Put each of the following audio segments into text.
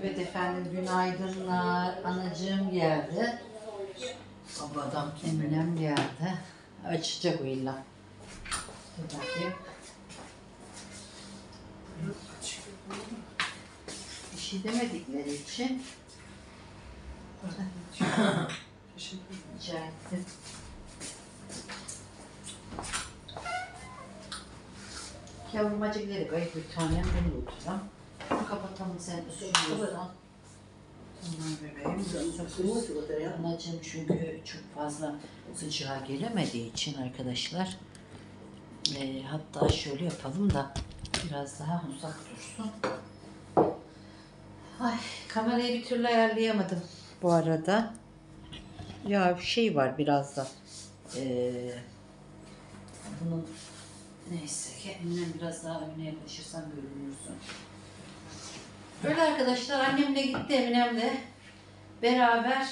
Evet efendim, günaydınlar. Anacığım geldi. Babam Eminem geldi. Açacak o illa. Dur bakayım. Bir şey demedikleri için rica ettim. Yavrumacıkları kayıp bir tanem bunu oturam. Kapatalım sen ısınıyorsan. Tamam bebeğim. Anacığım çünkü çok fazla sıcağa gelemediği için arkadaşlar. Hatta şöyle yapalım da biraz daha uzak dursun. Ay, kamerayı bir türlü ayarlayamadım bu arada. Ya şey var biraz da. Bunun neyse kendimden biraz daha önüne yaklaşırsan görünürsün. Böyle arkadaşlar, annemle gitti, Eminem'le beraber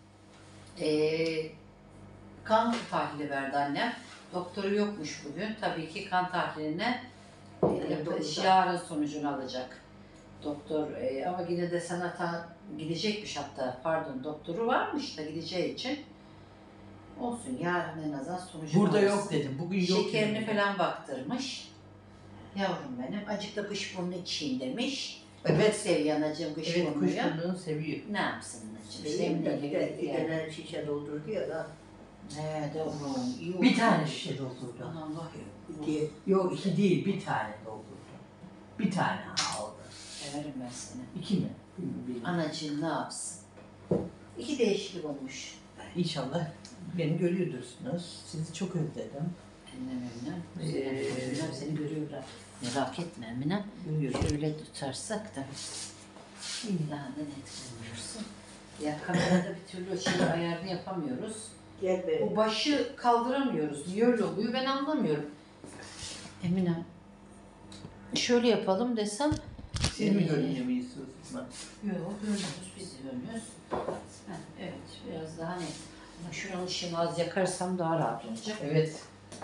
kan tahlili verdi annem. Doktoru yokmuş bugün. Tabii ki kan tahliline yarın sonucunu alacak. Doktor ama yine de sanata gidecekmiş, hatta pardon doktoru varmış da gideceği için olsun, yarın en azından sonucunu burada alırsın. yok dedim, bugün yok Şekerini dedim. falan baktırmış. Yavrum benim, acık da kuşburnu içeyim demiş. Evet. Seviyor anacığım kuşburnuyu. Evet, kuşburnuğunu seviyor. Ne yapsın anacığım? Benim de Sevdiğini bir tane şişe doldurdu ya da. He doğru. İyi Bir oldu. tane şişe doldurdu. Aman Allah İki. Yok, iki değil, bir tane doldurdu. Bir tane aldı. severim ben seni. İki mi? Bir. Anacığım ne yapsın? İki değişiklik olmuş. İnşallah beni görüyorsunuz. Sizi çok özledim. Eminem seni görüyorlar. Merak etme Eminem. Görüyorum. Şöyle tutarsak da daha da net görüyorsun. Ya kamerada bir türlü şey ayarını yapamıyoruz. Gel be. O başı kaldıramıyoruz. Niye öyle oluyor ben anlamıyorum. Eminem. Şöyle yapalım desem. Siz mi görünüyor istiyorsunuz? Yok, görünüyoruz, biz de görünüyoruz. Evet, biraz daha net. Ama şuranın ışığını az yakarsam daha rahat olacak. Evet.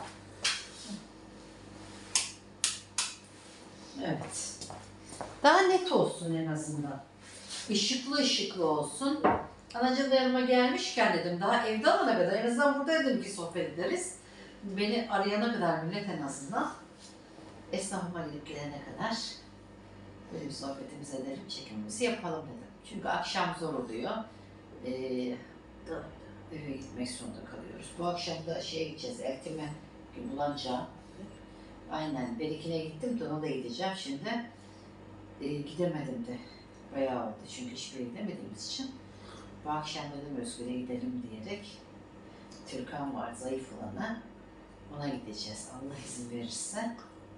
Evet. Daha net olsun en azından. Işıklı ışıklı olsun. Anacığım da yanıma gelmişken dedim, daha evde alana kadar en azından buradaydım ki sohbet ederiz. Beni arayana kadar millet en azından. Esnafıma gidip gelene kadar böyle bir sohbetimizi edelim, çekimimizi yapalım dedim. Çünkü akşam zor oluyor. Eve gitmek zorunda kalıyoruz. Bu akşam da şeye gideceğiz, Eltim'e Bulanca. Aynen, Berikine gittim de ona da gideceğim şimdi. Gidemedim de. Bayağı oldu çünkü hiçbir yere gidemediğimiz için. Bu akşam dedim Özgür'e gidelim diyerek. Türkan var, zayıf olana. Ona gideceğiz, Allah izin verirse.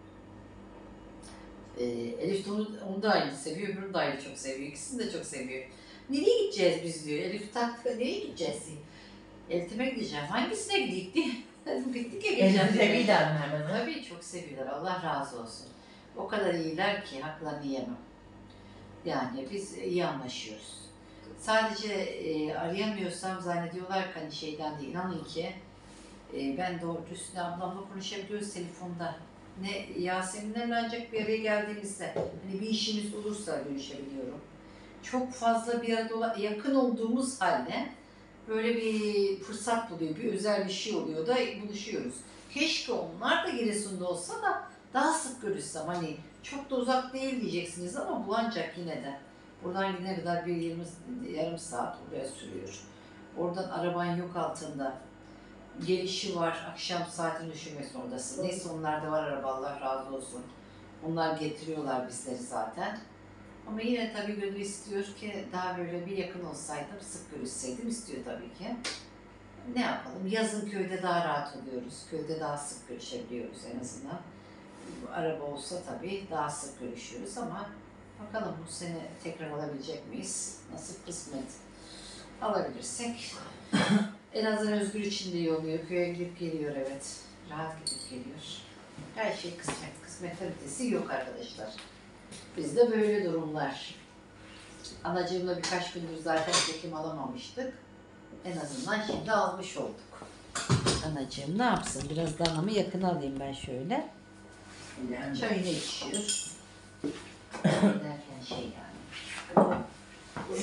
Elif de onu da aynı seviyor, öbürünü de aynı çok seviyor. İkisini de çok seviyor. Nereye gideceğiz biz diyor. Elif taktık, nereye gideceğiz diyor. Eltim'e gideceğim. Hangisine gideyim diye. Gittik ya geçen Elinize bir tane hemen. Tabii çok seviyorlar. Allah razı olsun. O kadar iyiler ki haklarını yemem. Yani biz iyi anlaşıyoruz. Sadece arayamıyorsam zannediyorlar ki hani şeyden değil. İnanın ki ben doğru Hüsnü ablamla konuşabiliyoruz telefonda. Ne Yasemin'le ancak bir araya geldiğimizde hani bir işimiz olursa görüşebiliyorum. Çok fazla bir arada yakın olduğumuz halde böyle bir fırsat buluyor, bir özel bir şey oluyor da buluşuyoruz. Keşke onlar da Giresun'da olsa da daha sık görüşsem. Hani çok da uzak değil diyeceksiniz ama bu ancak yine de. Buradan gidene kadar bir yarım saat oraya sürüyor. Oradan araban yok altında. Gelişi var, akşam saatini düşünmek zorundasın. Neyse onlar da var araba, Allah razı olsun. Onlar getiriyorlar bizleri zaten. Ama yine tabii gönül istiyor ki daha böyle bir yakın olsaydım, sık görüşseydim istiyor tabii ki. Ne yapalım? Yazın köyde daha rahat oluyoruz. Köyde daha sık görüşebiliyoruz en azından. Araba olsa tabii daha sık görüşüyoruz ama bakalım bu sene tekrar alabilecek miyiz? Nasip kısmet. Alabilirsek. En azından Özgür için de iyi oluyor. Köye gidip geliyor evet. Rahat gidip geliyor. Her şey kısmet. Kısmet ötesi yok arkadaşlar. Bizde böyle durumlar. Anacığımla birkaç gündür zaten çekim alamamıştık. En azından şimdi almış olduk. Anacığım ne yapsın? Biraz da anamı yakın alayım ben şöyle. Çayını içiyor. Derken şey yani.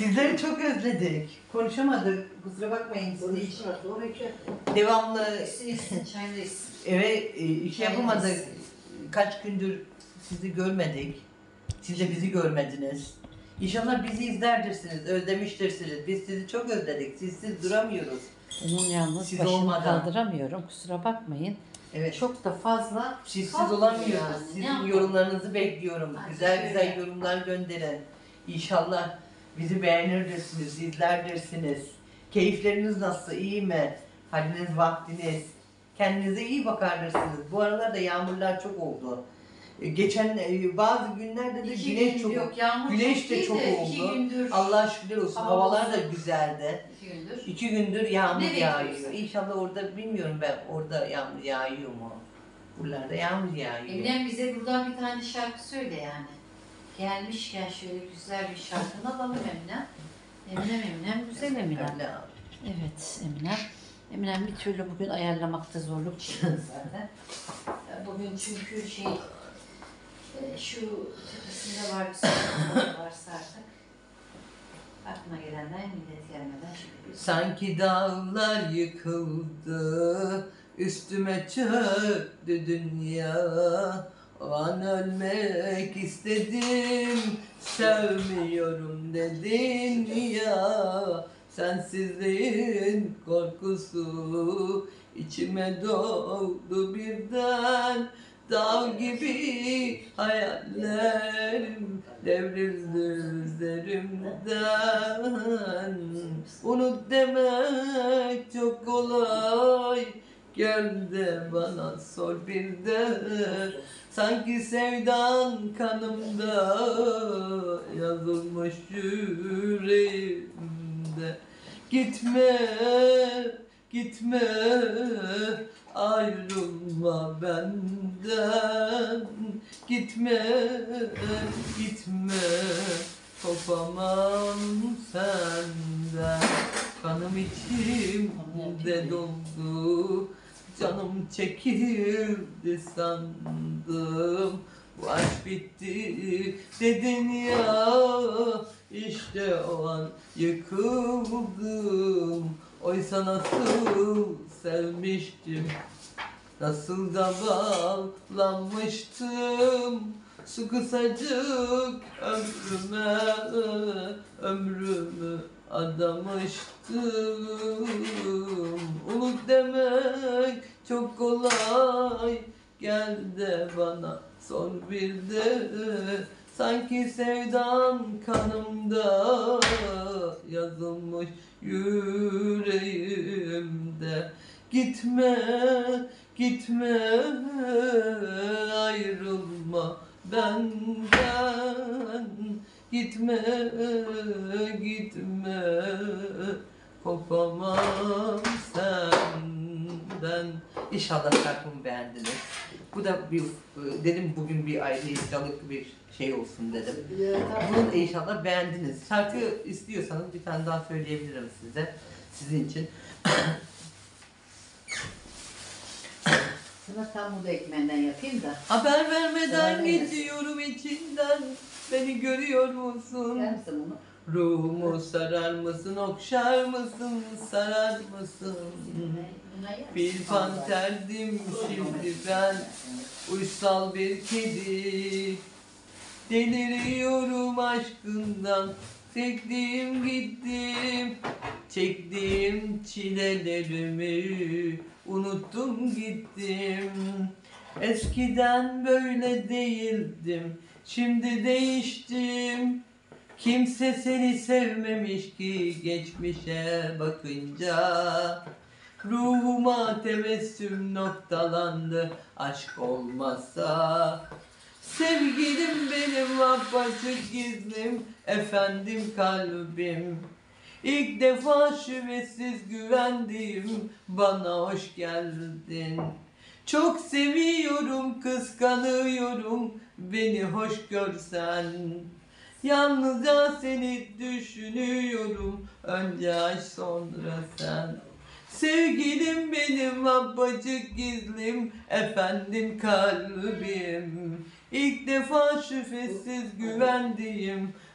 Sizleri çok özledik. Konuşamadık. Kusura bakmayın. Sizi hiç Konuşma sonra içer. devamlı İçsin, çayını içsin. eve iş yapamadık. Kaç gündür sizi görmedik. Siz de bizi görmediniz. İnşallah bizi izlerdirsiniz, özlemiştirsiniz. Biz sizi çok özledik. Sizsiz duramıyoruz. Onun yalnız Siz başını olmadan. kaldıramıyorum. Kusura bakmayın. Evet. Çok da fazla Sizsiz kalmıyor olamıyoruz. yani. Ne Sizin yapalım? yorumlarınızı bekliyorum. Aynen Güzel öyle. güzel yorumlar gönderin. İnşallah bizi beğenirdirsiniz, izlerdirsiniz. Keyifleriniz nasıl, iyi mi? Haliniz, vaktiniz. Kendinize iyi bakardırsınız. Bu aralarda yağmurlar çok oldu. Geçen bazı günlerde de İki güneş gün çok yok, yağmur güneş çok de değil çok de oldu. 2 gündür. Allah şükürler olsun. Hava Havalar da olsun. güzeldi. 2 gündür. 2 gündür yağmur Ne yağıyor. bekliyorsun? İnşallah orada bilmiyorum ben orada yağmur yağıyor mu? Buralarda yağmur yağıyor. Eminem bize buradan bir tane şarkı söyle yani. Gelmişken şöyle güzel bir şarkını alalım Eminem. Eminem, güzel Eminem. Öyle. Evet Eminem. Eminem bir türlü bugün ayarlamakta zorluk çıktı zaten. Bugün çünkü şu tepesinde var bir sorun varsa artık. Aklıma gelenler millet gelmeden şimdi bir Sanki dağlar yıkıldı, üstüme çöktü dünya. O an ölmek istedim, sevmiyorum dedin ya. Sensizliğin korkusu içime doğdu birden. Dağ gibi hayallerim devrildi üzerimden. Unut demek çok kolay, gel de bana sor bir de. Sanki sevdan kanımda yazılmış yüreğimde. Gitme, gitme, ayrılma benden. Gitme, gitme, kopamam senden. Kanım içimde doldu, canım çekildi sandım. Bu aşk bitti dedin ya, işte o an yıkıldım. Oysa nasıl sevmiştim, nasıl da bağlanmıştım. Su kısacık ömrümü adamıştım. Unut demek çok kolay, gel de bana sor bir de. Sanki sevdan kanımda yazılmış yüreğimde. Gitme, gitme, ayrılma benden. Gitme, gitme, kopamam senden. İnşallah şarkımı beğendiniz. Bu da bir, dedim bugün bir ayrıcalık bir şey olsun dedim. Bunu da inşallah beğendiniz. Şarkı istiyorsanız bir tane daha söyleyebilirim size. Sizin için. Sana tam buğday ekmeğinden yapayım da. Haber vermeden Sever misin? geçiyorum içinden. Beni görüyor musun? Yer misin bunu? Ruhumu sarar mısın, okşar mısın, sarar mısın? Buna yer misin? Bir panterdim şimdi ben, uysal bir kedi. Deliriyorum aşkından, çektiğim gittim. Çektiğim çilelerimi unuttum gittim. Eskiden böyle değildim, şimdi değiştim. Kimse seni sevmemiş ki geçmişe bakınca. Ruhuma tebessüm noktalandı aşk olmazsa. Sevgilim benim apaçık gizlim, efendim kalbim. İlk defa şüphesiz güvendim, bana hoş geldin. Çok seviyorum, kıskanıyorum, beni hoş görsen. Yalnızca seni düşünüyorum, önce aşk sonra sen. Sevgilim benim apaçık gizlim, efendim kalbim. İlk defa şüphesiz güvendiğim,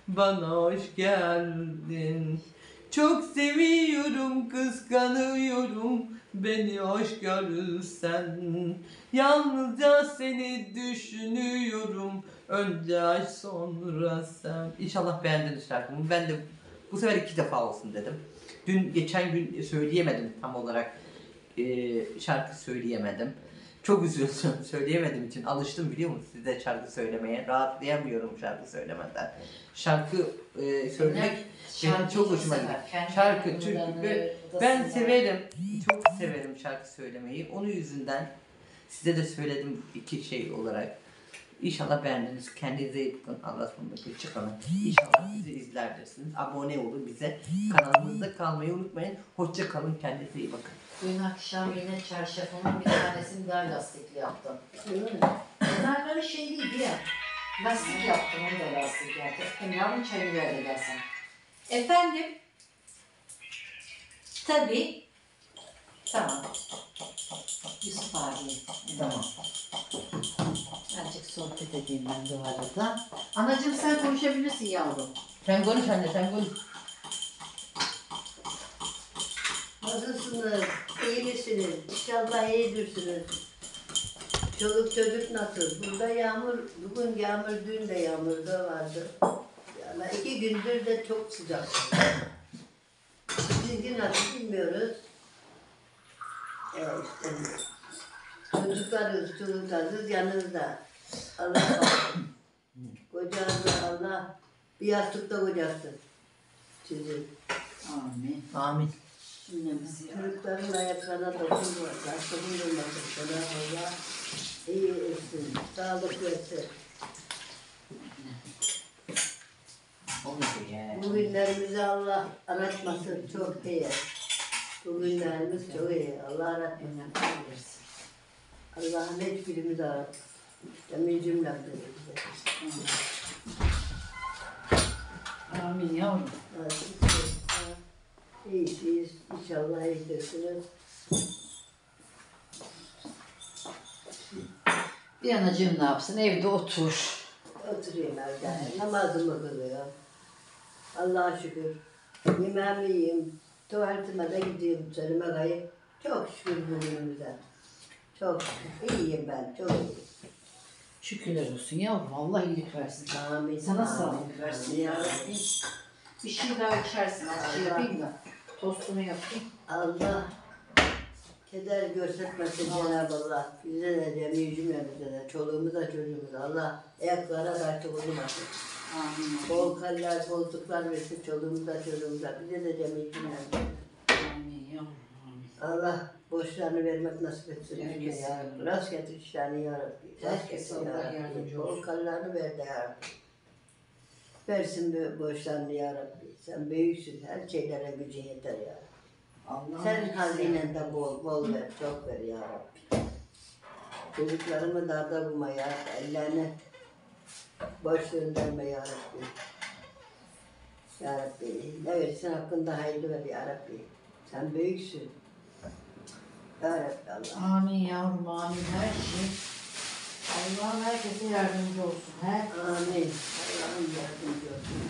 bana hoş geldin. Çok seviyorum, kıskanıyorum, beni hoş görürsen. Yalnızca seni düşünüyorum, önce ay sonra sen. İnşallah beğendiniz şarkımı. Ben de bu sefer 2 defa olsun dedim. Geçen gün söyleyemedim tam olarak, şarkı söyleyemedim. Çok üzüldüm söyleyemediğim için. Alıştım biliyor musun size şarkı söylemeye. Rahatlayamıyorum şarkı söylemeden. Şarkı söylemek benim çok hoşuma gidiyor. Şarkı, türkü. Ben severim. Çok severim şarkı söylemeyi. Onun yüzünden size de söyledim 2 şey olarak. İnşallah beğendiniz. Kendinize iyi bakın. Allah'a ısmarladık. Çıkalım. İnşallah bizi izlersiniz. Abone olun bize. Kanalımızda kalmayı unutmayın. Hoşça kalın. Kendinize iyi bakın. Dün akşam yine çarşafımın bir tanesini daha lastikli yaptım. Bunlar böyle şey değil ya. Lastik yaptım, onu da lastik yaptım. Yavrum çayını ver de gelsen. Efendim? Tabii. Tamam. Yusuf abi. Tamam. Azıcık sohbet edeyim ben bu arada. Anacığım sen konuşabilirsin yavrum. Sen konuş anne, sen konuş. Nasılsınız? İyi misiniz? İnşallah iyidirsiniz. Çoluk çocuk nasıl? Burada yağmur, bugün yağmur, dün de yağmurda vardı. Ama 2 gündür de çok sıcak. Sizinki nasıl bilmiyoruz. İşte çocuklarınız yanınızda. Allah baksın. Kocanızı Allah bir yastıkta kocasın sizi. Amin. Amin. Cümlemizi ya. Çocukların ayaklarına dokunmasın, dokunmasın. Sana Allah iyi etsin, sağlık versin. Olmadı ya. Bu günlerimizi Allah aratmasın, çok iyi. Bu günlerimiz çok iyi, Allah aratmasın. Allah'ın hiçbirimizi aratmasın. Emin cümlemde bize. Amin yavrum. İyisiniz, inşallah iyisiniz. Bir anacığım ne yapsın? Evde otur. Oturayım evde, namazımı kılıyorum. Allah'a şükür. Yemeğimi yiyeyim, tuvaletime de gideyim, sönüme kayıp. Çok şükür bugünümüze. Çok şükür. İyiyim ben, çok iyiyim. Şükürler olsun yavrum. Allah iyilik versin. Amin. Sana Amin. sağlık versin Amin. ya Rabbi. Bir şey daha içersin. Az şey yapayım da. Tostunu yapayım. Allah keder göstermesin Cenab-ı Allah. Bize de cemi cümlemize de, çoluğumuza çocuğumuza Allah ayaklara karşı vurmasın. Amin. Bol kaller, koltuklar versin çoluğumuza çocuğumuza. Bize de cemi cümlemize. Amin yavrum. Amin. Allah borçlarını vermek nasip etsin. Herkes Ya Rabbi. Rast getir işlerini ya Rabbi. Rast Herkes getir ya Allah Rabbi. yardımcı Bol olsun. kallarını ver de ya Rabbi. Versin bu borçlarını ya Rabbi. Sen büyüksün. Her şeylere gücün yeter ya Rabbi. Allah Sen hazinen de bol bol ver, çok ver ya Rabbi. Çocuklarımı darda bulma ya Rabbi. Ellerine boş gönderme ya Rabbi. Ya Rabbi, ne verirsen hakkında hayırlı ver ya Rabbi. Sen büyüksün. Ya Rabbi Allah. Amin yavrum. Amin. Her şey. Allah'ım herkese yardımcı olsun. Amin. Allah'ım yardımcı olsun.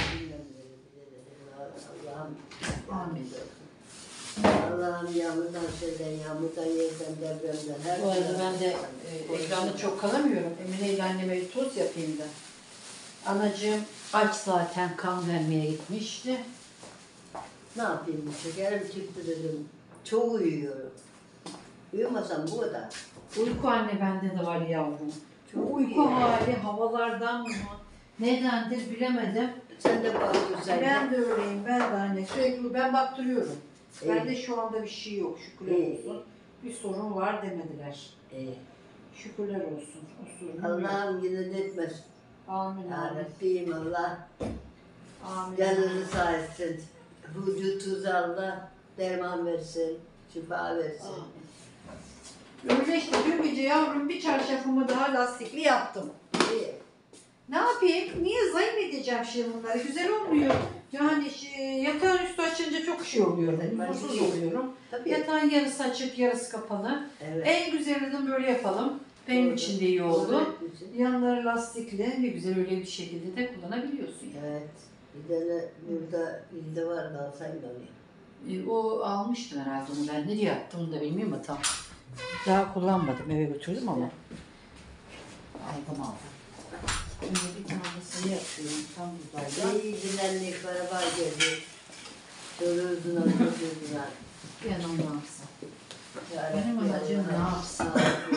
Allah'ım Amin. yardımcı olsun. Allah'ım yağmurdan selden, yağmurdan yerden, depremden, her Bu arada şeyden. ben de ekranda çok kalamıyorum. Emine ile anneme bir toz yapayım da. Anacığım aç zaten, kan vermeye gitmişti. Ne yapayım, şekerim çıktı dedim. Çok uyuyorum. Uyumasam bu kadar. Uyku anne bende de var yavrum. Çok Bu uyku iyi. hali havalardan mı? Nedendir bilemedim. Sen de bakıyorsan. Ben de öyleyim. Ben de anne. Sürekli ben baktırıyorum. İyi. Bende şu anda bir şey yok. Şükürler İyi. olsun. Bir sorun var demediler. İyi. Şükürler olsun. O sorun yok. Allah'ım yine etmesin. Amin. Ya Amin. Rabbim Allah Amin. canını sağ etsin. Vücutunuza Allah derman versin, şifa versin. Amin. Öyle işte dün gece yavrum bir çarşafımı daha lastikli yaptım. İyi. Ne yapayım? Niye zayin edeceğim şimdi bunları? Güzel olmuyor. Yani yatağın üstü açınca çok şey oluyor. Huzursuz oluyorum. Tabii. Yatağın yarısı açık, yarısı kapalı. Evet. En güzelini de böyle yapalım. Benim için de iyi oldu. Doğru için. Yanları lastikli bir güzel öyle bir şekilde de kullanabiliyorsun yani. Evet. Bir tane burada ilde var da alsaydım onu. O almıştım herhalde onu, ben nereye attım onu da bilmiyorum ama tam. Daha kullanmadım, eve götürdüm ama. Aldım. Şimdi bir tanesini yapıyorum tam buzdaydı. İyi dinlenlik beraber geldik. Çocuğuzun çocuğuzuna. Ben onu ne yapsam? Benim anacığım ne yapsam?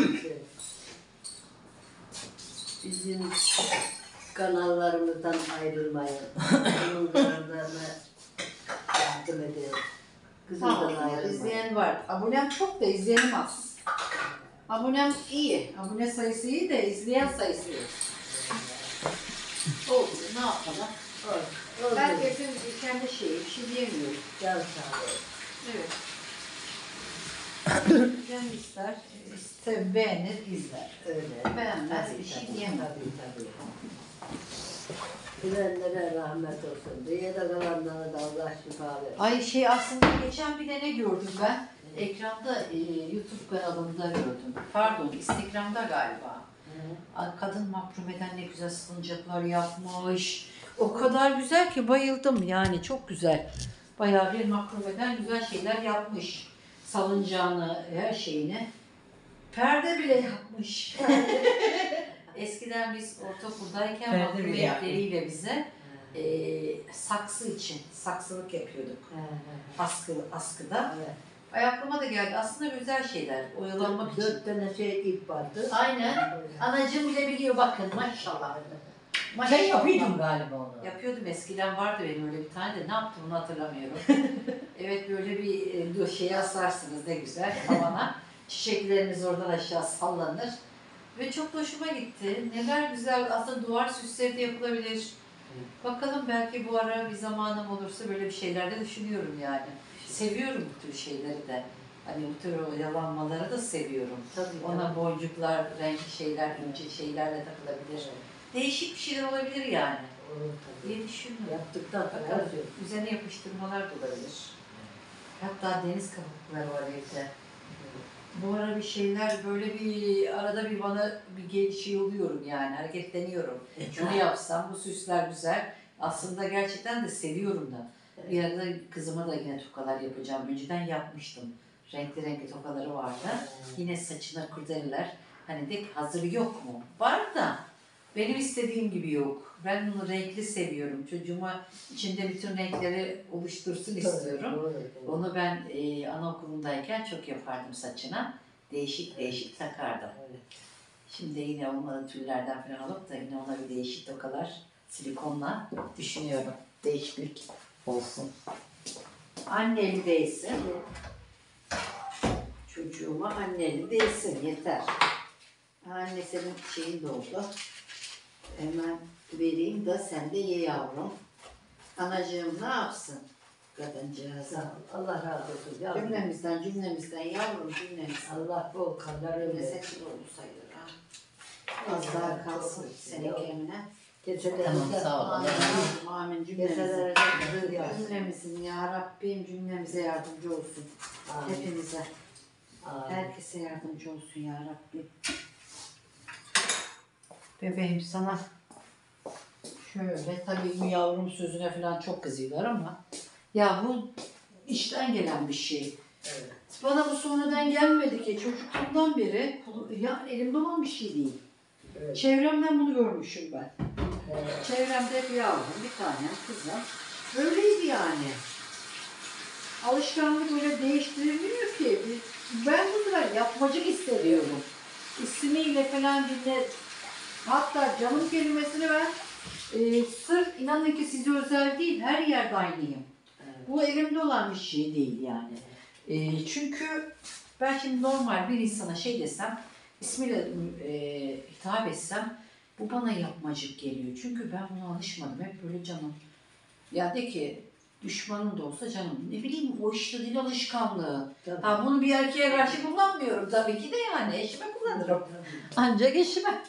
Bizim kanallarımızdan ayrılmayın. Onun kanallarına yardım edin. Kızımdan Tamam, ayrılmayın. izleyen var. Abonem çok da izleyenim az. Abonem iyi. Abone sayısı iyi de izleyen sayısı yok. Oldu, ne yapalım? Oldu. Herkesin kendi şeyi, bir şey diyemiyoruz. Can sağlığı. Evet. Can ister, beğenir, izler. Öyle. Beğenmez, bir şey diyemem. Tabii. Bilenlere rahmet olsun. Dünyada kalanlara da Allah şifa versin. Ay aslında geçen bir de ne gördüm ben? Ekranda YouTube kanalında gördüm. Pardon, Instagram'da galiba. Kadın makrumeden ne güzel salıncaklar yapmış. O kadar güzel ki bayıldım yani, çok güzel. Bayağı bir makrumeden güzel şeyler yapmış. Salıncağını, her şeyini. Perde bile yapmış. Eskiden biz ortaokuldayken Perde makrome bile yapmış. ipleriyle bize saksı için saksılık yapıyorduk. Askıda. Evet. Ay aklıma da geldi. Aslında güzel şeyler. Oyalanmak için. 4 tane şey ip vardı. Aynen. Anacığım bile biliyor bakın maşallah. Sen yapıyordun galiba onu. Yapıyordum, eskiden vardı benim öyle bir tane de ne yaptım onu hatırlamıyorum. Evet, böyle bir şeye asarsınız ne güzel tavana. Çiçekleriniz oradan aşağı sallanır. Ve çok hoşuma gitti. Neler güzel, aslında duvar süsleri de yapılabilir. Bakalım, belki bu ara bir zamanım olursa böyle bir şeyler de düşünüyorum yani. Seviyorum bu tür şeyleri de. Hani bu tür oyalanmaları da seviyorum. Tabii. Ona boncuklar, renkli şeyler, ince şeylerle takılabilir. Değişik bir şeyler olabilir yani Olur tabii. diye düşünüyorum. Yaptıktan sonra Bakalım, yazıyor. üzerine yapıştırmalar da olabilir. Hatta deniz kabukları var evde. Bu ara bir şeyler böyle bir arada bir bana bir şey oluyorum yani, hareketleniyorum. Şunu yapsam, bu süsler güzel. Aslında gerçekten de seviyorum da. Bir arada kızıma da yine tokalar yapacağım. Önceden yapmıştım. Renkli renkli tokaları vardı. Yine saçına kurdeleler. Hani de hazır yok mu? Var da benim istediğim gibi yok. Ben bunu renkli seviyorum. Çocuğuma içinde bütün renkleri oluştursun istiyorum. Doğru. Onu ben anaokulundayken çok yapardım saçına. Değişik değişik takardım. Evet. Şimdi yine olmadı tüllerden falan alıp da yine ona bir değişik tokalar silikonla düşünüyorum. Değişiklik olsun. Anneli değilsin. Çocuğuma anneli değilsin, yeter. Anne senin şeyin doldu. Hemen vereyim de sen de ye yavrum. Anacığım ne yapsın? Kadıncağız. Sağ ol. Allah razı olsun. Yavrum. Cümlemizden yavrum, cümlemizden. Allah bol kallar Öyle öyle. seçil oldu sayılır ha. Az daha kalsın senin emine. Keselerimize Tamam, sağ ol. Amin cümlemize. Keselerimize güzel yapsın. Cümlemizin ya Rabbim cümlemize yardımcı olsun. Amin. Hepimize. Amin. Herkese yardımcı olsun ya Rabbim. Bebeğim sana şöyle, tabii bu yavrum sözüne falan çok kızıyorlar ama ya bu işten gelen bir şey. Evet. Bana bu sonradan gelmedi ki, çocukluğumdan beri ya elimde olan bir şey değil. Evet. Çevremden bunu görmüşüm ben. Evet. Çevremde hep yavrum, bir tanem, kızım. Böyleydi yani. Alışkanlık öyle değiştirilmiyor ki. Ben bu sefer yapmacık hissediyorum. İsmiyle falan dinle. Hatta canım kelimesini ben sırf inanın ki size özel değil, her yerde aynıyım. Evet. Bu elimde olan bir şey değil yani. Çünkü ben şimdi normal bir insana şey desem, ismiyle hitap etsem, bu bana yapmacık geliyor. Çünkü ben buna alışmadım. Hep böyle canım. Ya de ki düşmanım da olsa canım. Ne bileyim, o işte değil alışkanlığı. Tabii. Ha, bunu bir erkeğe karşı kullanmıyorum tabii ki de yani. Eşime kullanırım. Tabii. Ancak eşime.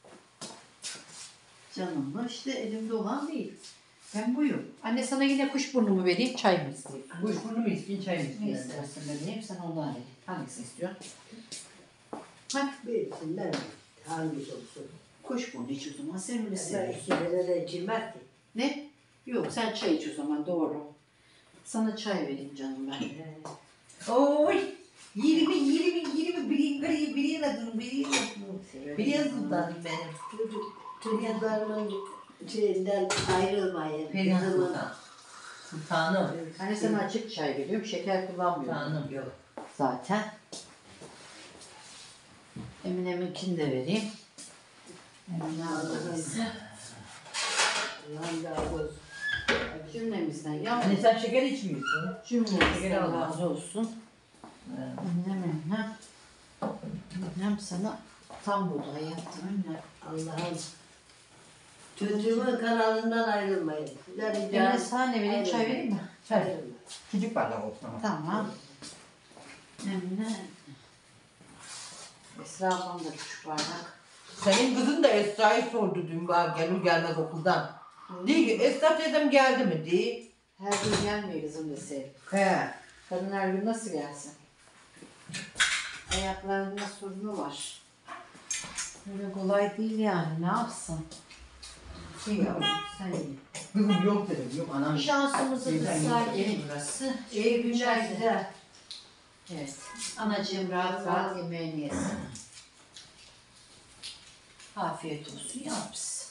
Canımla işte elimde olan değil. Ben buyum. Anne sana yine kuşburnumu vereyim, çay mı isteyeyim? Kuşburnu mu istiyorsun, çay mı Ne istiyorsun? istersen vereyim, sen ondan ver. Hangisini istiyorsun? Birisinden hangisi olsun. Kuşburnu iç o zaman. Sen öyle Ben seviyorsun. ikisine de içilmez ki. Ne? Yok sen çay iç o zaman doğru. Sana çay vereyim canım ben. Oy! 20 birine durun birine sultanım benim. Çocuklarımın şeyinden ayrılmayın. Perihan Kızımın Sultan. Sultanım. Hani sana açık çay veriyorum. Şeker kullanmıyorum. Sultanım yok. Zaten. Emine'minkini de vereyim. Emine ablamızı. Allah'ım razı olsun. Cümlemizden ya. Hani sen şeker içmiyorsun. Şeker Cümlemizden alma. razı olsun. Eminem. Eminem sana tam buğday yaptım Emine. Allah'ım. Çocuğumun kanalından ayrılmayın. Size Emine sana ne vereyim? Çay vereyim mi? Çay. Küçük bardak olsun ama. Tamam. Emine. Esra ablam da küçük bardak. Senin kızın da Esra'yı sordu dün bana gelir gelmez okuldan. Diyor ki Esra teyzem geldi mi diye. Her gün gelmiyor kızım dese. He. Kadın her gün nasıl gelsin? Ayaklarında sorunu var. Öyle kolay değil yani. Ne yapsın? İyi yavrum, sen iyi. Kızım yok dedim yok anam. Şansımızı Teyzem kısar yok. yeri burası. İyi günler size. Evet. Anacığım rahat rahat yemeğini yesin. Afiyet olsun yavrum.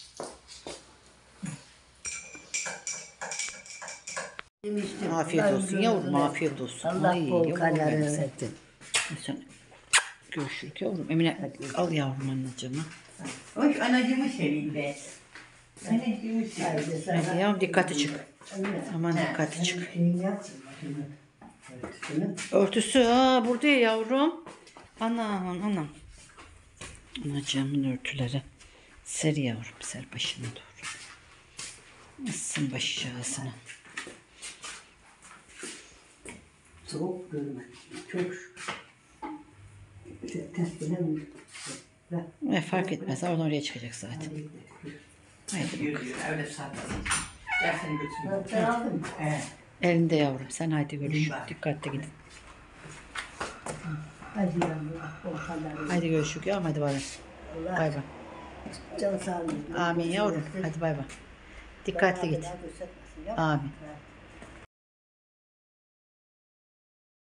Demiştim. Afiyet olsun yavrum, afiyet olsun. Allah Ay, bol yavrum kader benim. versin. Sen görüşürük yavrum. Emine al yavrum anneciğimi. Hoş anacığımı seveyim be. Anneciğimi seveyim. Haydi sana. Hadi yavrum dikkatli çık. Emine, Aman dikkatli çık. şeyini yapsın bakayım. Örtüsünü. Örtüsü burada ya yavrum. Anam. Anacığımın örtüleri. Ser yavrum, ser başına doğru. Nasılsın başağısına? Soğuk görme. Çok şükür. Testine mi? Fark etmez. Oradan oraya çıkacak zaten. Haydi. Yürü öyle satmasın. Gel seni götüreyim. Ben aldım. He. Elinde yavrum. Sen haydi görüş. Bak. Dikkatli gidin. Hadi yavrum. O kadar. Haydi görüşürük yavrum. Hadi bay bay. Allah Bay bay. can sağlığı. Amin yavrum. Hadi bay bay. Dikkatli git. Allah bela göstermesin, yavrum. Amin. Ha.